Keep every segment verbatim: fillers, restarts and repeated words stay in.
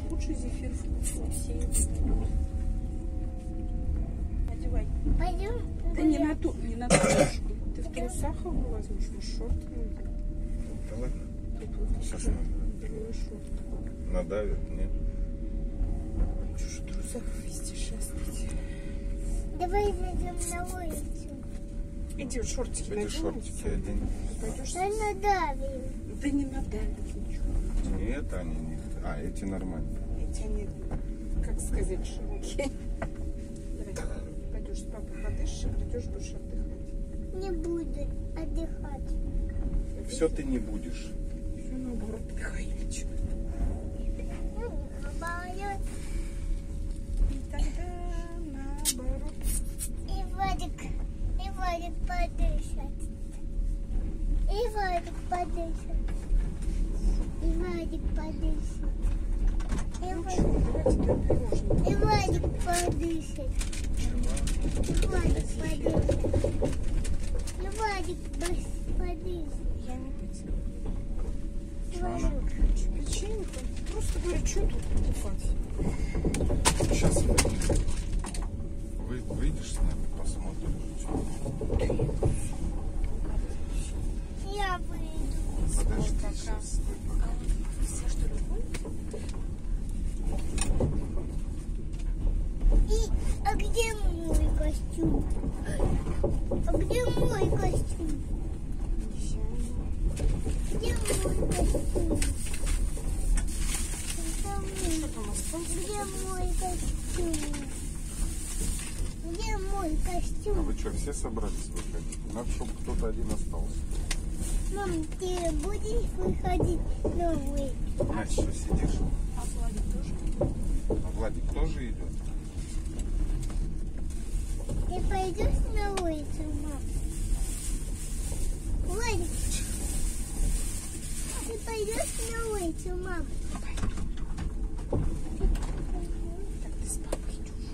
лучше зефир вкуснее. Одевай. Пойдем. Да не на ту, не на ту ножку. Ты в трусах его возьмешь, в шорты надень. Да ладно. Тут вот Сейчас еще надо. белая шорты. Надавит, нет? Чего же в трусах везде шастать? Давай зайдем на улицу. Иди, шортики Эти надень. шортики одень. Пойдешь? Да надавим. Да не надавит ничего. Нет, они не... А, эти нормальные. Эти они, как сказать, широкие. Давай, пойдешь с папой подышишь, а придешь, будешь отдыхать. Не буду отдыхать. Все ты не будешь. Все наоборот, Михаильчик. Ну, не хабаю. И тогда наоборот. И Вадик, и Вадик подышит. И Вадик подышит. И Вадик подышит. И Ну Вадик, что, давайте до пирожного. и Вадик подышит. И Вадик подышит. И Вадик бас- подышит. Я не пить. Чё она? Печенье-то? Просто говорю, что тут покупать? Сейчас выйдем. Вы, выйдешь с нами, посмотрим. Я выйду. Подожди, пока. сейчас. Стой, пока. Все, что ли? И, а где мой костюм? А где мой костюм? Где мой костюм? Это мой. Что там осталось? Где мой костюм? Где мой А костюм? вы что, все собрались выходить? Надо, чтобы кто-то один остался. Мам, ты будешь выходить новый? Настя, что сидишь? А Владик тоже? А Владик тоже идет? Ты пойдешь на улицу, мам? Владик, ты пойдешь на улицу, мам? Так ты с папой идешь.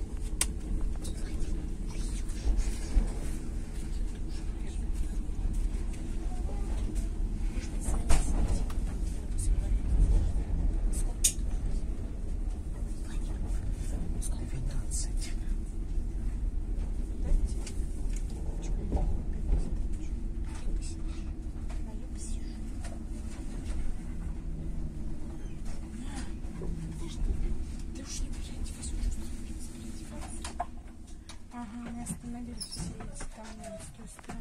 Ага, мы остановились все эти там, с той стороны.